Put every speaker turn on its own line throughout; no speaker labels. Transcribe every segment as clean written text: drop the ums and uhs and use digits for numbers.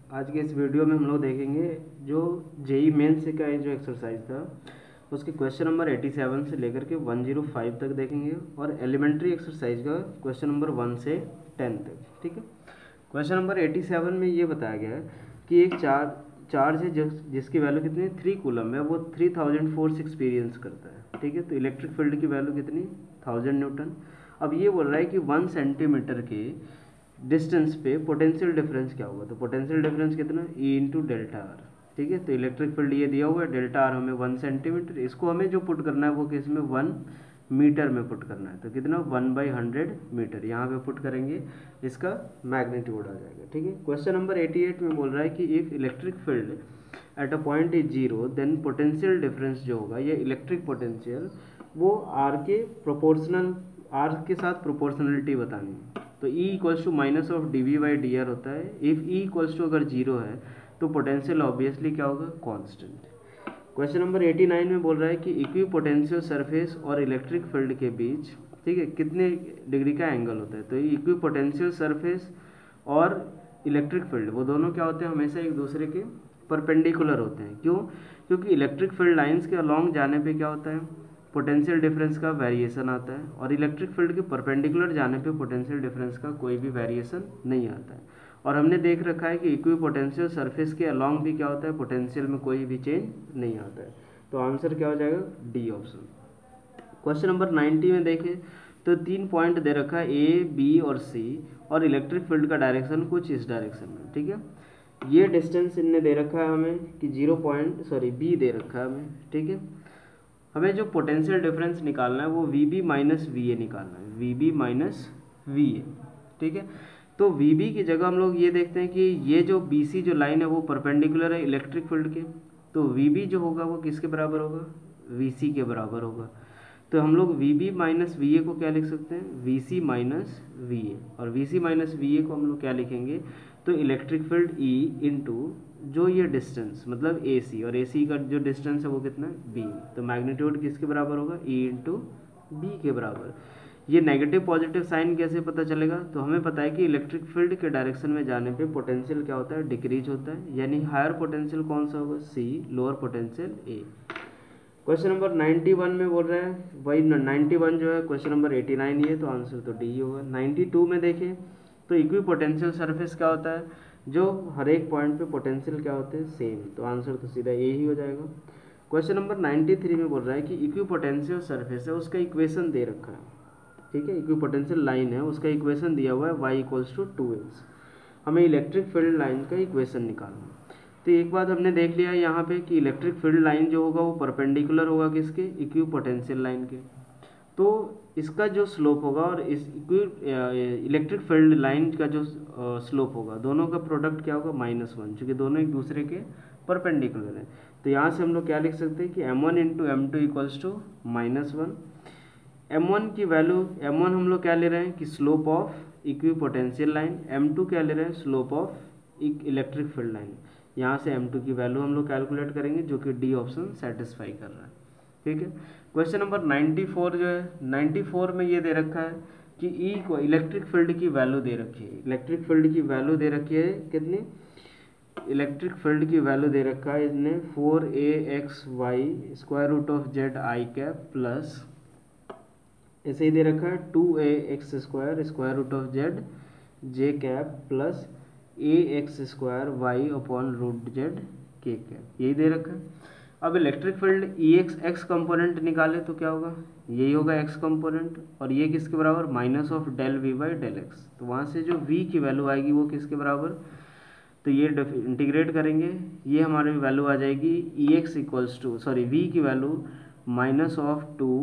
आज के इस वीडियो में हम लोग देखेंगे जो जेई मेंस का जो एक्सरसाइज था उसके क्वेश्चन नंबर 87 से लेकर के 105 तक देखेंगे और एलिमेंट्री एक्सरसाइज का क्वेश्चन नंबर 1 से 10 तक। ठीक है, क्वेश्चन नंबर 87 में ये बताया गया है कि एक चार्ज है जिसकी वैल्यू कितनी है 3 कूलम है, वो 3000 फोर्स एक्सपीरियंस करता है। ठीक है, तो इलेक्ट्रिक फील्ड की वैल्यू कितनी 1000 न्यूटन। अब ये बोल रहा है कि 1 सेंटीमीटर के डिस्टेंस पे पोटेंशियल डिफरेंस क्या होगा, तो पोटेंशियल डिफरेंस कितना E इंटू डेल्टा आर। ठीक है, तो इलेक्ट्रिक फील्ड ये दिया हुआ है, डेल्टा आर हमें 1 सेंटीमीटर, इसको हमें जो पुट करना है वो किस में 1 मीटर में पुट करना है, तो कितना 1/100 मीटर यहाँ पे पुट करेंगे, इसका मैग्नीट्यूड आ जाएगा। ठीक है, क्वेश्चन नंबर 88 में बोल रहा है कि if electric field at a point is 0 then potential difference जो होगा ये इलेक्ट्रिक पोटेंशियल वो आर के साथ प्रोपोर्शनलिटी बतानी है। तो E equals to minus of dV/dr होता है। इफ E इक्वल्स टू अगर 0 है तो पोटेंशियल ऑब्वियसली क्या होगा, कांस्टेंट। क्वेश्चन नंबर 89 में बोल रहा है कि इक्वी पोटेंशियल सरफेस और इलेक्ट्रिक फील्ड के बीच ठीक है कितने डिग्री का एंगल होता है, तो ये इक्वी पोटेंशियल सरफेस और इलेक्ट्रिक फील्ड वो दोनों क्या होते हैं, हमेशा एक दूसरे के परपेंडिकुलर होते हैं। क्यों? क्योंकि इलेक्ट्रिक फील्ड लाइंस के अलॉन्ग जाने पे क्या होता है, पोटेंशियल डिफरेंस का वेरिएशन आता है, और इलेक्ट्रिक फील्ड के परपेंडिकुलर जाने पे पोटेंशियल डिफरेंस का कोई भी वेरिएशन नहीं आता है। और हमने देख रखा है कि इक्वी पोटेंशियल सरफेस के अलॉन्ग भी क्या होता है, पोटेंशियल में कोई भी चेंज नहीं आता है। तो आंसर क्या हो जाएगा, डी ऑप्शन। क्वेश्चन नंबर 90 में देखें तो 3 पॉइंट दे रखा है A, B और C, और इलेक्ट्रिक फील्ड का डायरेक्शन कुछ इस डायरेक्शन में। ठीक है, ये डिस्टेंस इनने दे रखा है हमें कि B दे रखा है हमें। ठीक है, हमें जो पोटेंशियल डिफरेंस निकालना है वो VB माइनस VA निकालना है, VB माइनस VA। ठीक है, तो VB की जगह हम लोग ये देखते हैं कि ये जो BC जो लाइन है वो परपेंडिकुलर है इलेक्ट्रिक फील्ड के, तो VB जो होगा वो किसके बराबर होगा, VC के बराबर होगा। तो हम लोग VB माइनस VA को क्या लिख सकते हैं, VC माइनस VA, और VC माइनस VA को हम लोग क्या लिखेंगे, तो इलेक्ट्रिक फील्ड E इंटू जो ये डिस्टेंस मतलब AC, और AC का जो डिस्टेंस है वो कितना है B, तो मैग्नीट्यूड किसके बराबर होगा, E इंटू B के बराबर। ये नेगेटिव पॉजिटिव साइन कैसे पता चलेगा, तो हमें पता है कि इलेक्ट्रिक फील्ड के डायरेक्शन में जाने पे पोटेंशियल क्या होता है, डिक्रीज होता है, यानी हायर पोटेंशियल कौन सा होगा, C, lower potential A। Question number 91 में बोल रहा है वही 91 जो है क्वेश्चन नंबर 89 ही है, तो आंसर तो डी होगा। 92 में देखें तो इक्वी पोटेंशियल सरफेस क्या होता है, जो हर एक पॉइंट पे पोटेंशियल क्या होते हैं सेम, तो आंसर तो सीधा ए ही हो जाएगा। क्वेश्चन नंबर 93 में बोल रहा है कि इक्वी पोटेंशियल सरफेस है उसका इक्वेशन दे रखा है। ठीक है, इक्वी पोटेंशियल लाइन है उसका इक्वेशन दिया हुआ है y इक्वल्स टू 2x। हमें इलेक्ट्रिक फील्ड लाइन का इक्वेशन निकालना है। तो एक बात हमने देख लिया है यहाँ पे कि इलेक्ट्रिक फील्ड लाइन जो होगा वो परपेंडिकुलर होगा किसके, इक्वी पोटेंशियल लाइन के, तो इसका जो स्लोप होगा और इस इलेक्ट्रिक फील्ड लाइन का जो स्लोप होगा दोनों का प्रोडक्ट क्या होगा, -1, चूँकि दोनों एक दूसरे के परपेंडिकुलर है। तो यहाँ से हम लोग क्या लिख सकते हैं कि M1 into M2 equals to -1। M1 की वैल्यू, M1 हम लोग क्या ले रहे हैं कि slope of equipotential line, M2 क्या ले रहे हैं, slope of electric field line. यहाँ से M2 की वैल्यू हम लोग कैलकुलेट करेंगे जो कि डी ऑप्शन सेटिस्फाई कर रहा है। ठीक है, क्वेश्चन नंबर 94 जो है 94 में ये दे रखा है कि E को इलेक्ट्रिक फील्ड की वैल्यू दे रखी है, इलेक्ट्रिक फील्ड की वैल्यू दे रखी है कितनी, इलेक्ट्रिक फील्ड की वैल्यू दे रखा है इसने 4AXY square root of ZI cap plus ऐसे ही दे रखा है 2AX square root of ZJ cap plus AX square Y upon root Z K cap, यही दे रखा है। अब इलेक्ट्रिक फील्ड एक्स कंपोनेंट निकाले तो क्या होगा, यही होगा x कंपोनेंट, और ये किसके बराबर, माइनस ऑफ डेल V/डेल x। तो वहाँ से जो v की वैल्यू आएगी वो किसके बराबर, तो ये इंटीग्रेट करेंगे, ये हमारी वैल्यू आ जाएगी Ex इक्वल्स टू v की value minus of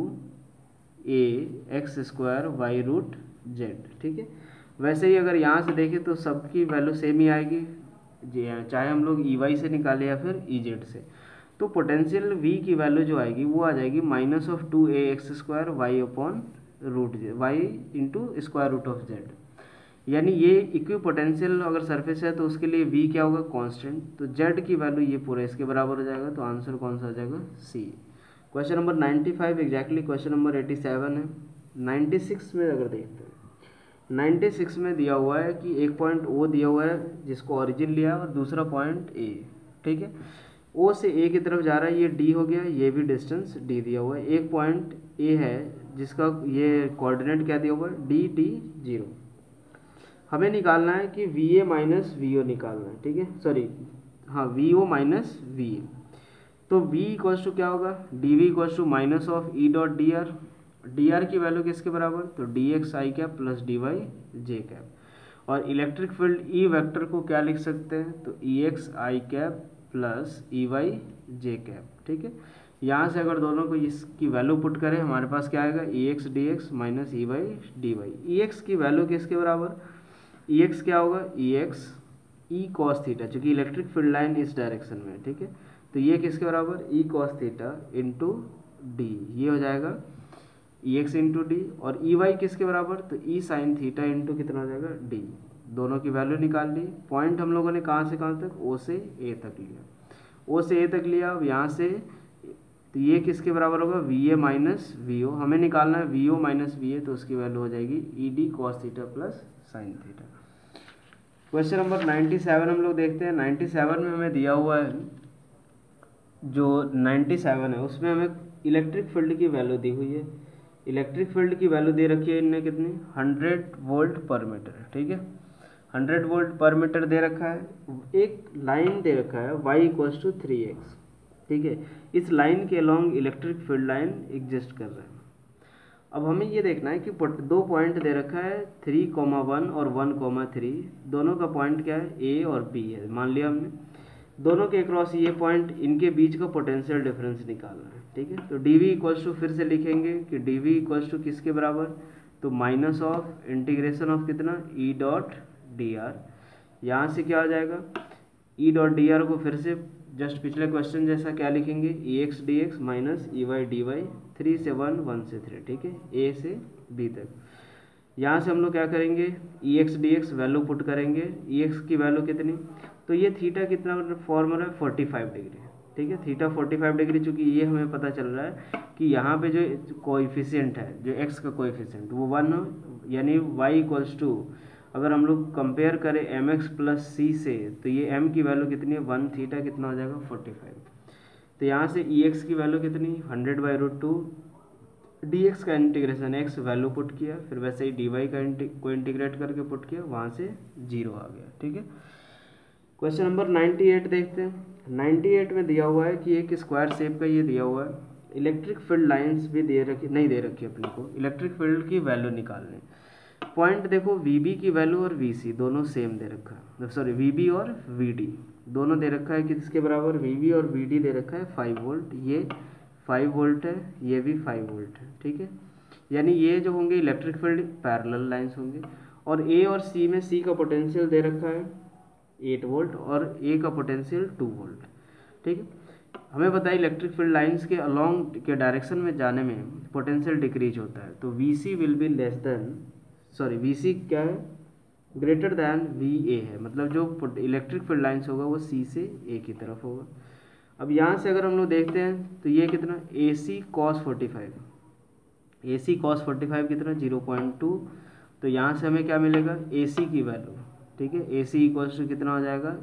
2AX square Y root Z. ठीक है, वैसे ही अगर यहाँ से देखें तो सबकी वैल्यू सेम ही आएगी, चाहे हम लोग EY से निकालें या फिर EZ से। तो पोटेंशियल V की वैल्यू जो आएगी वो आ जाएगी minus of 2AX square Y upon root Z, Y into square root of Z, यानी ये इक्वी पोटेंशियल अगर सरफेस है तो उसके लिए V क्या होगा, कांस्टेंट, तो Z की वैल्यू ये पूरा इसके बराबर हो जाएगा, तो आंसर कौन सा हो जाएगा, C। Question number 95 exactly question number 87 है। 96 में अगर देखते हैं 96 में दिया हुआ है कि एक पॉइंट ओ दिया हुआ है जिसको ओरिजिन लिया है और दूसरा पॉइंट ए, ठीक है। ओ से ए की तरफ जा रहा है, ये डी हो गया, ये भी डिस्टेंस डी दिया हुआ है। एक पॉइंट ए है जिसका ये कोऑर्डिनेट क्या दिया हुआ है, डी डी 0। हमें निकालना है कि V A minus V O निकालना है, ठीक है, सॉरी हाँ V O minus V A. तो v इक्वल्स टू क्या होगा, D V equals to minus of E dot D R. D R की वैल्यू किसके बराबर, तो D X I cap plus D Y J cap. और electric field E vector को क्या लिख सकते हैं, तो E X I cap plus E Y J cap, ठीक है। यहाँ से अगर दोनों को इसकी वैल्यू पुट करें हमारे पास क्या आएगा, E X D X minus E Y D Y. E X की वैल्यू किसके बराबर, ई एक्स क्या होगा, E X E cos theta, चूँकि इलेक्ट्रिक फील्ड लाइन इस डायरेक्शन में, ठीक है। तो ये किसके बराबर, E cos theta into D, ये हो जाएगा ई एक्स इंटू डी। और ई वाई किसके बराबर, तो ई साइन थीटा इंटू कितना हो जाएगा, डी। दोनों की वैल्यू निकाल ली। पॉइंट हम लोगों ने कहाँ से कहाँ तक, ओ से ए तक लिया, ओ से ए तक लिया। अब यहाँ से तो ये किसके बराबर होगा, V A minus V O. हमें निकालना है V O minus V A, तो उसकी वैल्यू हो जाएगी E D cos theta plus sine theta. Question number 97 हम लोग देखते हैं। 97 में हमें दिया हुआ है, जो 97 है उसमें हमें इलेक्ट्रिक फील्ड की वैल्यू दी हुई है। इलेक्ट्रिक फील्ड की वैल्यू दे रखी है इनने कितनी, 100 वोल्ट पर मीटर, ठीक है। 100 वोल्ट पर मीटर दे रखा है। एक लाइन दे रखा है y इक्वल्स टू 3x, ठीक है। इस लाइन के along electric field line exist कर रहा है। अब हमें ये देखना है कि दो पॉइंट दे रखा है 3,1 और 1,3। दोनों का पॉइंट क्या है, ए और बी है, मान लिया हमने। दोनों के अक्रॉस ये पॉइंट, इनके बीच का पोटेंशियल डिफरेंस निकालना है, ठीक है। तो डी वी इक्वल्स टू फिर से लिखेंगे कि डी वी इक्वल्स टू किसके बराबर, तो माइनस ऑफ इंटीग्रेशन ऑफ कितना, ई डॉट डी आर। यहाँ से क्या हो जाएगा, ई डॉट डी आर को फिर से जस्ट पिछले क्वेश्चन जैसा क्या लिखेंगे, E X D X minus E Y D Y, 3 से 1 1 से 3, ठीक है, ए से बी तक। यहाँ से हम लोग क्या करेंगे, E X D X value put करेंगे। ई एक्स की वैल्यू कितनी, तो ये थीटा कितना फॉर्मूला है, 45 डिग्री, ठीक है। थीटा 45 डिग्री, चूँकि ये हमें पता चल रहा है कि यहाँ पे जो कोएफिशिएंट है, जो एक्स का कोएफिशिएंट वो 1 हो, यानी वाई इक्वल्स टू, अगर हम लोग कंपेयर करें एम एक्स प्लस सी से, तो ये एम की वैल्यू कितनी है 1, थीटा कितना हो जाएगा 45। तो यहाँ से ई एक्स की वैल्यू कितनी 100/√2, डी एक्स का इंटीग्रेशन एक्स वैल्यू पुट किया, फिर वैसे ही डी वाई को इंटीग्रेट करके पुट किया, वहाँ से 0 आ गया, ठीक है। क्वेश्चन नंबर 98 देखते हैं। 98 में दिया हुआ है कि एक स्क्वायर शेप का ये दिया हुआ है, इलेक्ट्रिक फील्ड लाइंस भी दे रखी, नहीं दे रखी अपने को, इलेक्ट्रिक फील्ड की वैल्यू निकालनी। पॉइंट देखो, वी बी की वैल्यू और वी सी दोनों सेम दे रखा है, सॉरी वी बी और वी डी दोनों दे रखा है, किसके बराबर, वी बी और वी डी दे रखा है 5 वोल्ट, ये 5 वोल्ट है, ये भी 5 वोल्ट है, ठीक है। यानी ये जो होंगे इलेक्ट्रिक फील्ड पैरेलल लाइंस होंगे। और ए और सी में, सी का पोटेंशियल दे रखा है 8 वोल्ट और ए का पोटेंशियल 2 वोल्ट, ठीक है। हमें पता है इलेक्ट्रिक फील्ड लाइंस के अलॉन्ग के डायरेक्शन में जाने में पोटेंशियल डिक्रीज होता है, तो V C will be less than, sorry V C क्या है, ग्रेटर दैन वी ए है, मतलब जो इलेक्ट्रिक फील्ड लाइंस होगा वो सी से ए की तरफ होगा। अब यहाँ से अगर हम लोग देखते हैं तो ये कितना, ए सी कॉस 45, ए सी कॉस 45 कितना 0.2। तो यहाँ से हमें क्या मिलेगा, ए सी की वैल्यू, ठीक है, ए सी इक्वल्स टू कितना हो जाएगा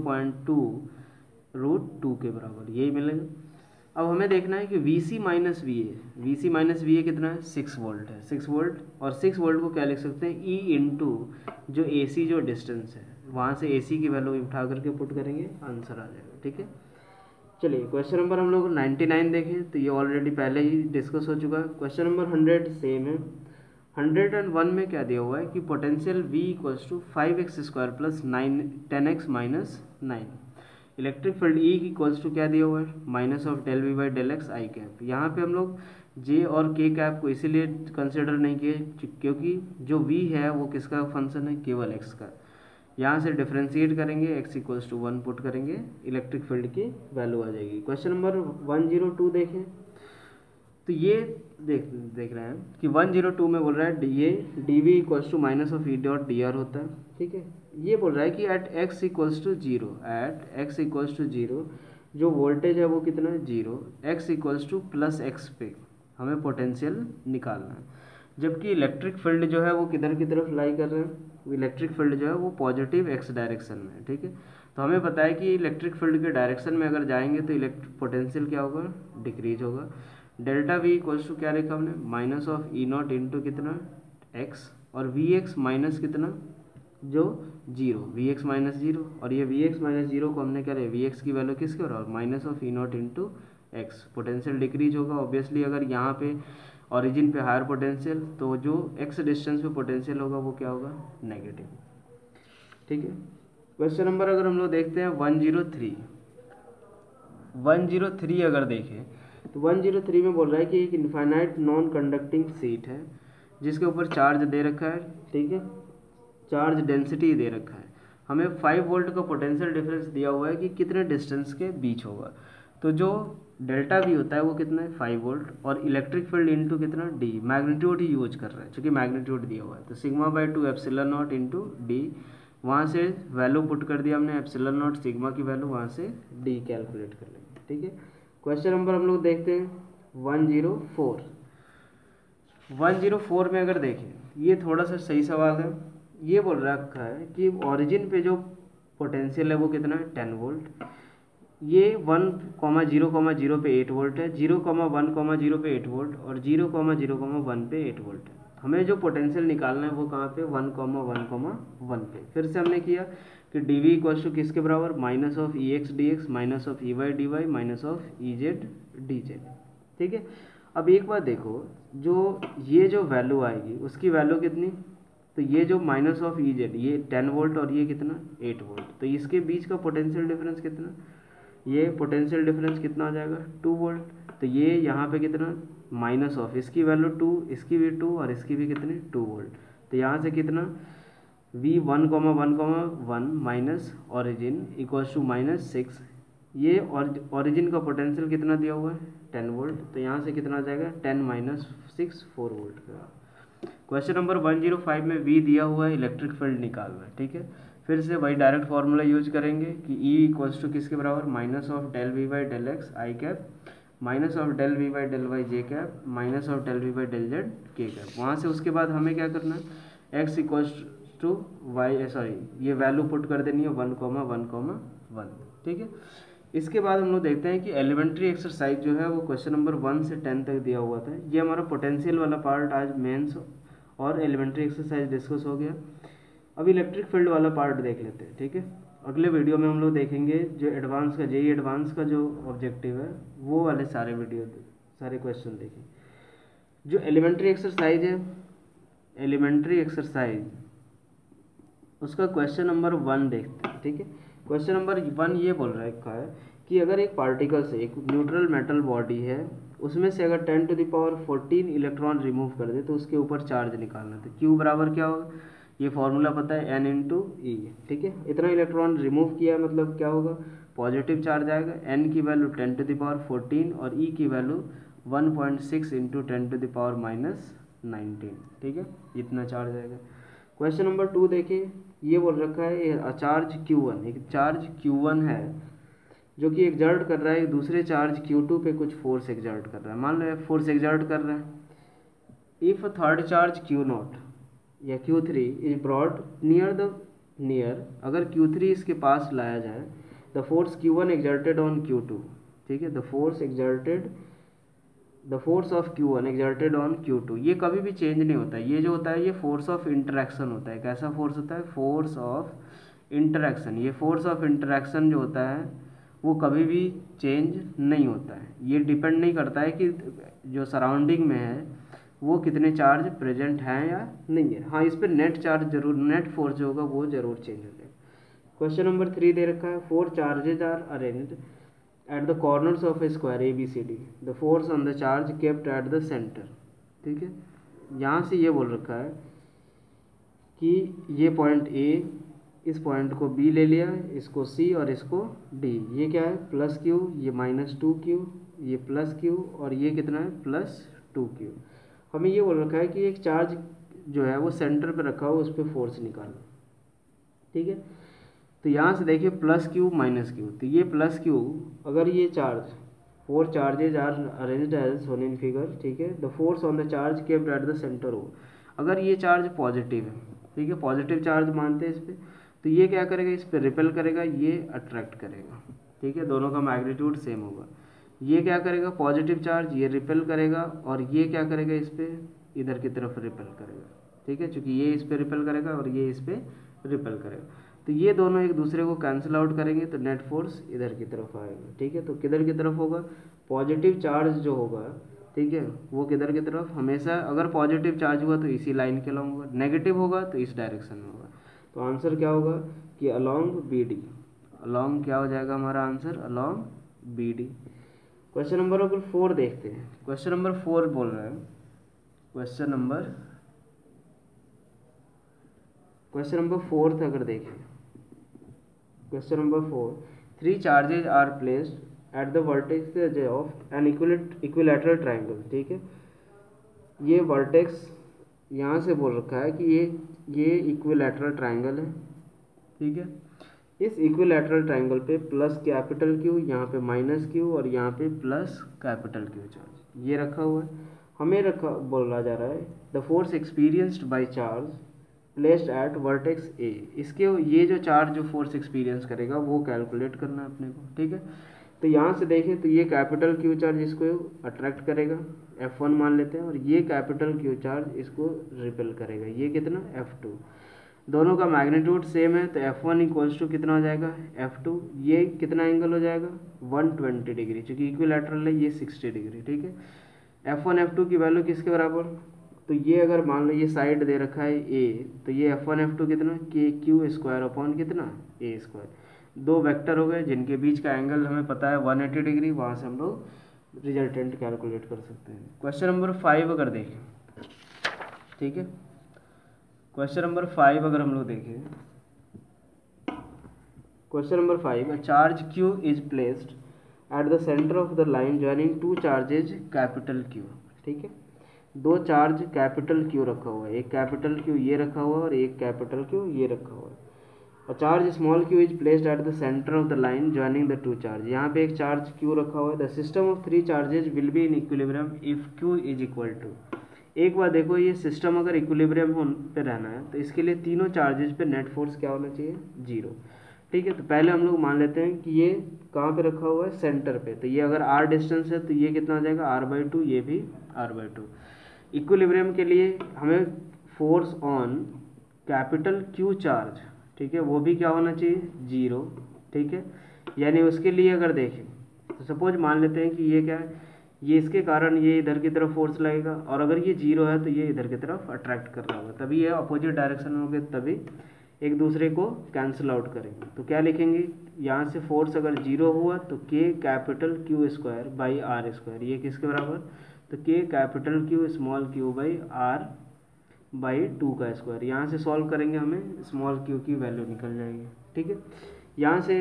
0.2√2 के बराबर, यही मिलेगा। अब हमें देखना है कि V C minus V A, V C minus V A कितना है 6 वोल्ट है, 6 वोल्ट। और 6 वोल्ट को क्या लिख सकते हैं, ई इंटू जो ए सी जो डिस्टेंस है, वहाँ से ए सी की वैल्यू उठा करके पुट करेंगे, आंसर आ जाएगा, ठीक है। चलिए क्वेश्चन नंबर हम लोग 99 देखें, तो ये ऑलरेडी पहले ही डिस्कस हो चुका है। क्वेश्चन नंबर 100 सेम है। 101 में क्या दिया हुआ है कि potential V equals to 5x² plus 10x minus 9। Electric field E equals to क्या दिया हुआ है, minus of del V by del x I cap. यहाँ पे हम लोग J और K कैप को इसीलिए कंसिडर नहीं किए क्योंकि जो V है वो किसका फंक्शन है, केवल x का। यहाँ से डिफ्रेंशिएट करेंगे, x इक्वल्स टू 1 पुट करेंगे, इलेक्ट्रिक फील्ड की वैल्यू आ जाएगी। क्वेश्चन नंबर 102 देखें, तो ये देख रहे हैं कि 102 में बोल रहा है ये D V equals to minus of E dot D R होता है, ठीक है। ये बोल रहा है कि at X equals to 0, at X equals to 0 जो वोल्टेज है वो कितना है 0, X equals to plus X पे हमें पोटेंशियल निकालना है। जबकि इलेक्ट्रिक फील्ड जो है वो किधर की तरफ लाई कर रहे हैं, इलेक्ट्रिक फील्ड जो है वो पॉजिटिव एक्स डायरेक्शन में है। ठीक है, तो हमें पता है कि इलेक्ट्रिक फील्ड के डायरेक्शन में अगर जाएंगे तो इलेक्ट्रिक पोटेंशियल क्या होगा, डिक्रीज होगा। डेल्टा वी इक्वल्स टू क्या लिखा हमने, minus of E not into कितना एक्स, और वी एक्स माइनस कितना जो zero, V X minus zero, और ये वी एक्स माइनस जीरो को हमने क्या लिया, वी एक्स की वैल्यू किसके बराबर, minus of E not into X. Potential decrease होगा ऑब्वियसली, अगर यहाँ पे ओरिजिन पे हायर पोटेंशियल, तो जो एक्स डिस्टेंस पे पोटेंशियल होगा वो क्या होगा, नेगेटिव। ठीक है, क्वेश्चन नंबर अगर हम लोग देखते हैं 103 अगर देखें तो 103 में बोल रहा है कि एक इनफाइनाइट नॉन कंडक्टिंग शीट है जिसके ऊपर चार्ज दे रखा है। ठीक है, चार्ज डेंसिटी दे रखा है, हमें 5 वोल्ट का पोटेंशियल डिफरेंस दिया हुआ है कि कितने डिस्टेंस के बीच होगा। तो जो डेल्टा वी होता है वो कितना है, 5 वोल्ट, और इलेक्ट्रिक फील्ड इनटू कितना डी, मैग्नीट्यूड ही यूज कर रहा है क्योंकि मैग्नीट्यूड दिया हुआ है, तो sigma by 2 epsilon not into D, वहाँ से वैल्यू पुट कर दिया हमने एप्सिलॉन नॉट सिग्मा की वैल्यू, वहाँ से डी कैलकुलेट कर लेंगे। ठीक है, क्वेश्चन नंबर हम लोग देखते हैं 104 में अगर देखें, ये थोड़ा सा सही सवाल है। ये बोल रखा है कि ओरिजिन पे जो पोटेंशियल है वो कितना है, 10 वोल्ट, ये 1,0,0 पे 8 वोल्ट है, 0,1,0 पे 8 वोल्ट, और 0,0,1 पे 8 वोल्ट है। हमें जो पोटेंशियल निकालना है वो कहाँ पे, 1,1,1 पे। फिर से हमने किया कि डी वी इक्वल्स टू किसके बराबर, minus of E X D X minus of E Y D Y minus of E Z D Z. ठीक है, अब एक बार देखो, जो ये जो वैल्यू आएगी उसकी वैल्यू कितनी, तो ये जो माइनस ऑफ ई जेड, ये 10 वोल्ट और ये कितना 8 वोल्ट, तो इसके बीच का पोटेंशियल डिफरेंस कितना, ये पोटेंशियल डिफरेंस कितना आ जाएगा, 2 वोल्ट। तो ये यहाँ पे कितना, माइनस ऑफ इसकी वैल्यू 2, इसकी भी 2 और इसकी भी कितनी 2 वोल्ट, तो यहाँ से कितना v 1,1,1 minus origin equals to -6, ये ओरिजिन का पोटेंशियल कितना दिया हुआ है, 10 वोल्ट, तो यहाँ से कितना आ जाएगा 10 - 6 4 वोल्ट का। क्वेश्चन नंबर 105 में v दिया हुआ है, इलेक्ट्रिक फील्ड निकालना है। ठीक है, फिर से वही डायरेक्ट फार्मूला यूज करेंगे कि E इक्वल्स टू किसके बराबर, minus of del V by del X I cap minus of del V by del Y J cap minus of del V by del Z K cap. वहाँ से उसके बाद हमें क्या करना है, x equals to Y, sorry ये value put कर देनी है 1,1,1। ठीक है, इसके बाद हम लोग देखते हैं कि एलिमेंट्री एक्सरसाइज जो है वो क्वेश्चन नंबर 1 से 10 तक दिया हुआ था। ये हमारा पोटेंशियल वाला पार्ट आज मेंस और एलिमेंट्री एक्सरसाइज डिस्कस हो गया। अब इलेक्ट्रिक फील्ड वाला पार्ट देख लेते हैं। ठीक है, अगले वीडियो में हम लोग देखेंगे जो एडवांस का जेईई एडवांस का जो ऑब्जेक्टिव है वो वाले सारे क्वेश्चन देखें। जो एलिमेंट्री एक्सरसाइज है, एलिमेंट्री एक्सरसाइज उसका क्वेश्चन नंबर 1 देखते हैं। ठीक है, क्वेश्चन नंबर 1 ये बोल रहा है कि अगर एक पार्टिकल से, एक न्यूट्रल मेटल बॉडी है, उसमें से अगर 10⁻14 इलेक्ट्रॉन रिमूव कर दे तो उसके ऊपर चार्ज निकालना। तो क्यू बराबर क्या होगा, ये फॉर्मूला पता है, n × e। ठीक है, इतना इलेक्ट्रॉन रिमूव किया मतलब क्या होगा, पॉजिटिव चार्ज आएगा। n की वैल्यू 10⁻14 और e की वैल्यू 1.6 × 10⁻−19। ठीक है, इतना चार्ज आएगा। क्वेश्चन नंबर 2 देखिए, ये बोल रखा है चार्ज Q1, एक चार्ज Q1 है जो कि एग्जर्ट कर रहा है दूसरे चार्ज Q2 पे कुछ फोर्स एग्जर्ट कर रहा है। मान लो फोर्स एग्जर्ट कर रहा है। इफ थर्ड चार्ज Q0 या Q3 इज ब्रॉट नियर, अगर Q3 इसके पास लाया जाए, the force Q1 exerted on Q2। ठीक है, the force of Q1 exerted on Q2, ये कभी भी चेंज नहीं होता है। ये जो होता है ये फोर्स ऑफ इंटरेक्शन होता है। कैसा फोर्स होता है, फोर्स ऑफ इंटरेक्शन। ये फोर्स ऑफ इंटरेक्शन जो होता है वो कभी भी चेंज नहीं होता है। ये डिपेंड नहीं करता है कि जो सराउंडिंग में है वो कितने चार्ज प्रेजेंट हैं या नहीं है। हाँ, इस पर नेट चार्ज जरूर, नेट फोर्स जो होगा वो जरूर चेंज हो जाएगा। क्वेश्चन नंबर 3 दे रखा है, 4 charges are arranged at the corners of a square ABCD, the force on the charge kept at the centre. ठीक है, यहाँ से ये बोल रखा है कि ये पॉइंट A, इस पॉइंट को B ले लिया, इसको C और इसको D। ये क्या है, +Q, ये -2Q, ये +Q और ये कितना है +2Q। हमें ये बोल रखा है कि एक चार्ज जो है वो सेंटर पे रखा हो, उस पर फोर्स निकालो। ठीक है, तो यहाँ से देखिए +Q -Q, तो ये +Q, अगर ये charge 4 charges are arranged as shown in figure, ठीक है, the force on the charge kept at the centre हो। अगर ये चार्ज पॉजिटिव है, ठीक है, पॉजिटिव चार्ज मानते हैं इस पर, तो ये क्या करेगा, इस पर रिपेल करेगा, ये अट्रैक्ट करेगा, ठीक है, दोनों का मैग्नीट्यूड सेम होगा। ये क्या करेगा, पॉजिटिव चार्ज ये रिपेल करेगा और ये क्या करेगा, इस पर इधर की तरफ रिपेल करेगा, ठीक है, चूँकि ये इस पर रिपेल करेगा और ये इस पर रिपेल करेगा, तो ये दोनों एक दूसरे को कैंसिल आउट करेंगे तो नेट फोर्स इधर की तरफ आएगा, ठीक है। तो किधर की तरफ होगा, पॉजिटिव चार्ज जो होगा, ठीक है, वो किधर की तरफ, हमेशा अगर पॉजिटिव चार्ज हुआ तो इसी लाइन के अलॉन्ग होगा, नेगेटिव होगा तो इस डायरेक्शन में होगा। तो आंसर क्या होगा कि अलॉन्ग बी डी, अलॉन्ग क्या हो जाएगा हमारा answer, along B D. Question number 4 देखते हैं। क्वेश्चन नंबर 4 बोल रहा है, क्वेश्चन नंबर 4 अगर देखें, question number 4, 3 charges are placed at the vertex of an equilateral triangle, ठीक है, ये वर्टेक्स यहाँ से बोल रखा है कि ये इक्विलैटरल ट्राइंगल है, ठीक है, इस इक्विलैटरल ट्राइंगल पे प्लस कैपिटल क्यू, यहाँ पे माइनस क्यू और यहाँ पे प्लस कैपिटल क्यू चार्ज ये रखा हुआ है। हमें बोला जा रहा है the force experienced by charge placed at vertex A, इसके ये जो चार्ज जो फोर्स एक्सपीरियंस करेगा वो कैलकुलेट करना है अपने को, ठीक है। तो यहाँ से देखें तो ये कैपिटल क्यू चार्ज इसको अट्रैक्ट करेगा, F1 मान लेते हैं, और ये कैपिटल क्यू चार्ज इसको रिपेल करेगा, ये कितना, F2। दोनों का मैग्नीट्यूड सेम है तो F1 इक्वल्स टू कितना हो जाएगा, F2। ये कितना एंगल हो जाएगा, 120 डिग्री, चूँकि इक्विलैटरल है, ये 60 डिग्री, ठीक है। F1 F2 की वैल्यू किसके बराबर, तो ये अगर मान लो ये साइड दे रखा है A, तो ये F1 F2 कितना, के क्यू स्क्वायर अपॉन कितना, A स्क्वायर। दो वेक्टर हो गए जिनके बीच का एंगल हमें पता है 180 डिग्री, वहाँ से हम लोग रिजल्टेंट कैलकुलेट कर सकते हैं। क्वेश्चन नंबर 5 अगर देखें, ठीक है, क्वेश्चन नंबर 5 अगर हम लोग देखें, question number 5, charge Q is placed at the centre of the line joining 2 charges capital Q, ठीक है, 2 चार्ज कैपिटल Q रखा हुआ है, एक कैपिटल Q ये रखा हुआ है और एक कैपिटल Q ये रखा हुआ है। A charge small q is placed at the center of the line joining the two charge, यहाँ पे एक चार्ज Q रखा हुआ है। The system of 3 charges will be in equilibrium if Q is equal to, एक बार देखो ये system अगर इक्विलिब्रियम पे रहना है तो इसके लिए तीनों चार्जेस पे नेट फोर्स क्या होना चाहिए, 0, ठीक है। तो पहले हम लोग मान लेते हैं कि ये कहाँ पे रखा हुआ है, सेंटर पे, तो ये अगर r डिस्टेंस है तो ये कितना हो जाएगा, r/2, ये भी r/2। इक्विलिब्रियम के लिए हमें force on capital Q charge, ठीक है, वो भी क्या होना चाहिए, 0, ठीक है। यानी उसके लिए अगर देखें तो सपोज मान लेते हैं कि ये क्या है, ये इसके कारण ये इधर की तरफ फोर्स लगेगा, और अगर ये 0 है तो ये इधर की तरफ अट्रैक्ट कर रहा होगा, तभी ये अपोजिट डायरेक्शन में होंगे, तभी एक दूसरे को कैंसिल आउट करेंगे। तो क्या लिखेंगे, यहाँ से फोर्स अगर 0 हुआ तो K capital Q square by R square, ये किसके बराबर, तो K capital Q small q by R/2 का स्क्वायर। यहाँ से सॉल्व करेंगे हमें स्मॉल q की वैल्यू निकल जाएगी, ठीक है। यहाँ से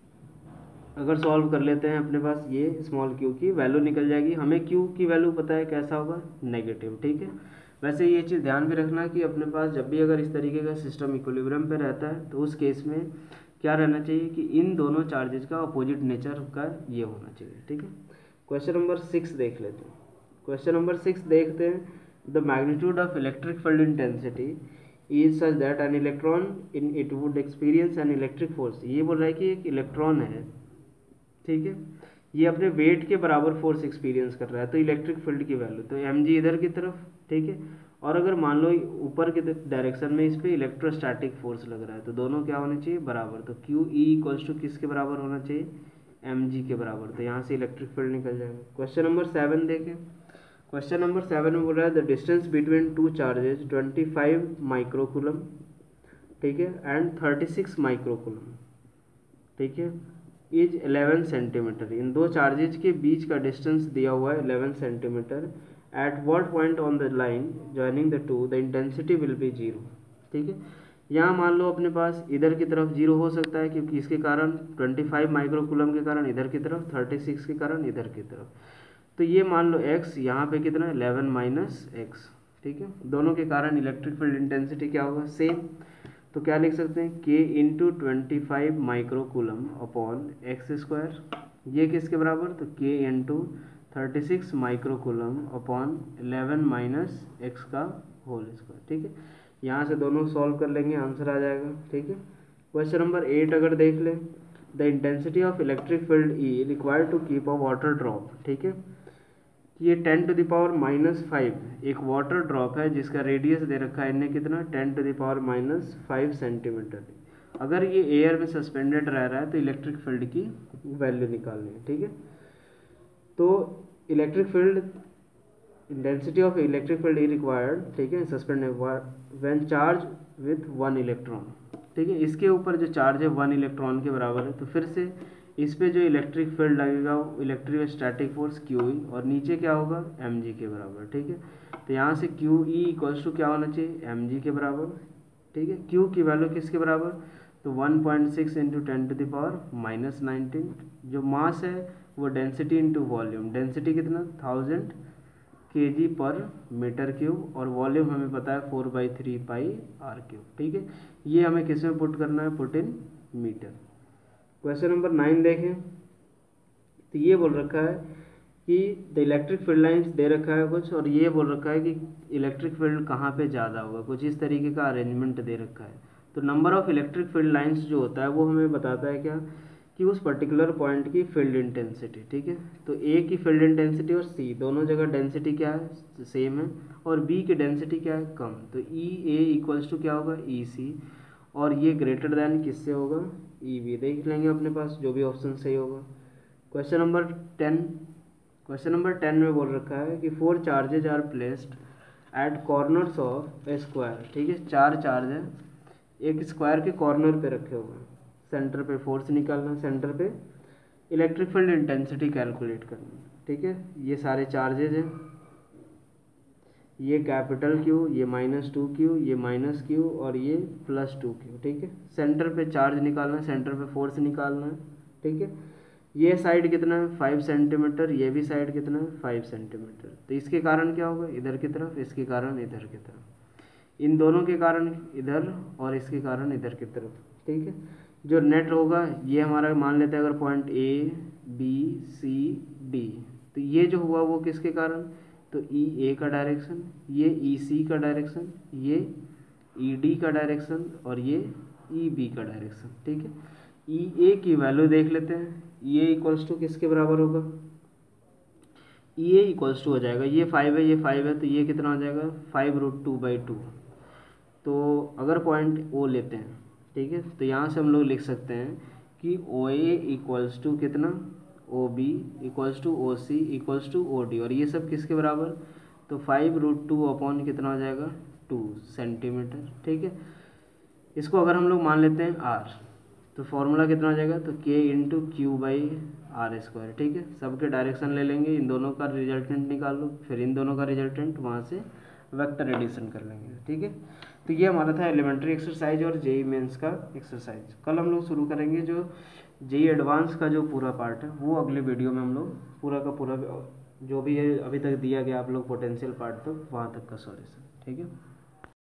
अगर सॉल्व कर लेते हैं अपने पास ये स्मॉल q की वैल्यू निकल जाएगी, हमें q की वैल्यू पता है कैसा होगा, नेगेटिव, ठीक है। वैसे ये चीज़ ध्यान भी रखना कि अपने पास जब भी अगर इस तरीके का सिस्टम इक्विलिब्रियम पे रहता है तो उस केस में क्या रहना चाहिए कि इन दोनों चार्जेज का अपोजिट नेचर का ये होना चाहिए, ठीक है। क्वेश्चन नंबर 6 देख लेते हैं। क्वेश्चन नंबर 6 देखते हैं, the magnitude of electric field intensity is such that an electron in it would experience an electric force. ये बोल रहा है कि एक इलेक्ट्रॉन है, ठीक है, ये अपने वेट के बराबर फोर्स एक्सपीरियंस कर रहा है, तो इलेक्ट्रिक फील्ड की वैल्यू तो mg इधर की तरफ, ठीक है, और अगर मान लो ऊपर के डायरेक्शन में इस पर इलेक्ट्रोस्टैटिक फोर्स लग रहा है तो दोनों क्या होने चाहिए, बराबर। तो क्यू ई इक्वल्स टू किसके बराबर होना चाहिए, mg के बराबर, तो यहाँ से इलेक्ट्रिक फील्ड निकल जाएगा। क्वेश्चन नंबर 7 देखें। क्वेश्चन नंबर 7 में बोल रहा है the distance between 2 charges 25 microcoulomb, ठीक है, एंड 36 माइक्रोकूलम, ठीक है, इज 11 सेंटीमीटर। इन दो चार्जेज के बीच का डिस्टेंस दिया हुआ है 11 centimetre. At what point on the line joining the two the intensity will be 0, ठीक है। यहाँ मान लो अपने पास इधर की तरफ 0 हो सकता है क्योंकि इसके कारण 25 माइक्रोकूलम के कारण इधर की तरफ, 36 के कारण इधर की तरफ, तो ये मान लो x यहाँ पे कितना है 11 माइनस x, ठीक है। दोनों के कारण इलेक्ट्रिक फील्ड इंटेंसिटी क्या होगा, सेम। तो क्या लिख सकते हैं, k into 25 microcoulomb upon x square, ये किसके बराबर, तो k into 36 microcoulomb upon 11 minus x का होल स्क्वायर। ठीक है, यहाँ से दोनों सॉल्व कर लेंगे, आंसर आ जाएगा। ठीक है, क्वेश्चन नंबर 8 अगर देख लें, the intensity of electric field E required to keep a water drop. ठीक है, ये 10⁻⁻5 एक वाटर ड्रॉप है जिसका रेडियस दे रखा है इन्हें कितना, 10⁻⁵ सेंटीमीटर। अगर ये एयर में सस्पेंडेड रह रहा है तो इलेक्ट्रिक फील्ड की वैल्यू निकालनी है। ठीक है, तो electric field intensity of electric field E required, ठीक है, suspended when charge with 1 electron. ठीक है, इसके ऊपर जो चार्ज है 1 इलेक्ट्रॉन के बराबर है, तो फिर से इस पे जो इलेक्ट्रिक फील्ड लगेगा electric static force Q E, और नीचे क्या होगा mg के बराबर। ठीक है, तो यहाँ से क्यू ई इक्वल्स टू क्या होना चाहिए, mg के बराबर। ठीक है, क्यू की वैल्यू किसके बराबर, तो 1.6 इंटू 10⁻⁻19। जो मास है वो डेंसिटी इंटू वॉल्यूम, डेंसिटी कितना 1000 kg पर मीटर क्यूब, और वॉल्यूम हमें पता है 4/3 पाई r क्यूब। ठीक है, ये हमें किस में पुट करना है, put in metre. Question number 9 देखें, तो ये बोल रखा है कि द इलेक्ट्रिक फील्ड लाइंस दे रखा है कुछ, और ये बोल रखा है कि इलेक्ट्रिक फील्ड कहाँ पे ज़्यादा होगा, कुछ इस तरीके का अरेंजमेंट दे रखा है। तो number of electric field lines जो होता है वो हमें बताता है क्या, कि उस पर्टिकुलर पॉइंट की फील्ड इंटेंसिटी। ठीक है, तो ए की फील्ड इंटेंसिटी और सी दोनों जगह डेंसिटी क्या है, सेम है, और बी की डेंसिटी क्या है, कम। तो ई ए इक्वल्स टू क्या होगा, ई सी, और ये ग्रेटर दैन किससे होगा, ई बी। देख लेंगे अपने पास जो भी ऑप्शन सही होगा। क्वेश्चन नंबर 10 में बोल रखा है कि 4 charges are placed at corners of a square. ठीक है, 4 चार्ज है एक स्क्वायर के कॉर्नर पे रखे हुए हैं, सेंटर पे फोर्स निकालना, सेंटर पे इलेक्ट्रिक फील्ड इंटेंसिटी कैलकुलेट करना। ठीक है, ये सारे चार्जेज हैं, ये कैपिटल Q, ये -2Q, ये -Q, और ये +2Q। ठीक है, सेंटर पे चार्ज निकालना है, सेंटर पे फोर्स निकालना है। ठीक है, ये साइड कितना है 5 सेंटीमीटर, ये भी साइड कितना है 5 सेंटीमीटर। तो इसके कारण क्या होगा, इधर की तरफ, इसके कारण इधर की तरफ, इन दोनों के कारण इधर, और इसके कारण इधर की तरफ। ठीक है, जो नेट होगा ये हमारा मान लेते हैं अगर point A B C D, तो ये जो हुआ वो किसके कारण, तो ई ए का डायरेक्शन, ये ई सी का डायरेक्शन, ये ई डी का डायरेक्शन, और ये ई बी का डायरेक्शन। ठीक है, ई ए की वैल्यू देख लेते हैं, ई ए इक्वल्स टू किसके बराबर होगा, ई ए इक्वल्स टू हो जाएगा, ये 5 है, ये 5 है, तो ये कितना हो जाएगा 5√2/2। तो अगर पॉइंट ओ लेते हैं, ठीक है, तो यहाँ से हम लोग लिख सकते हैं कि ओ ए इक्वल्स टू कितना, O B equals to O C equals to O D, और ये सब किसके बराबर, तो 5√2 अपॉन कितना हो जाएगा 2 सेंटीमीटर। ठीक है, इसको अगर हम लोग मान लेते हैं r, तो फॉर्मूला कितना हो जाएगा, तो k इंटू Q/r²। ठीक है, सबके डायरेक्शन ले लेंगे, इन दोनों का रिजल्टेंट निकाल लो, फिर इन दोनों का रिजल्टेंट, वहाँ से वेक्टर एडिशन कर लेंगे। ठीक है, तो ये हमारा था एलिमेंट्री एक्सरसाइज और जेई मेंस का एक्सरसाइज। कल हम लोग शुरू करेंगे जो जेई एडवांस का जो पूरा पार्ट है, वो अगले वीडियो में हम लोग पूरा का पूरा जो भी है अभी तक दिया गया आप लोग पोटेंशियल पार्ट तक, वहाँ तक का सॉल्यूशन। ठीक है।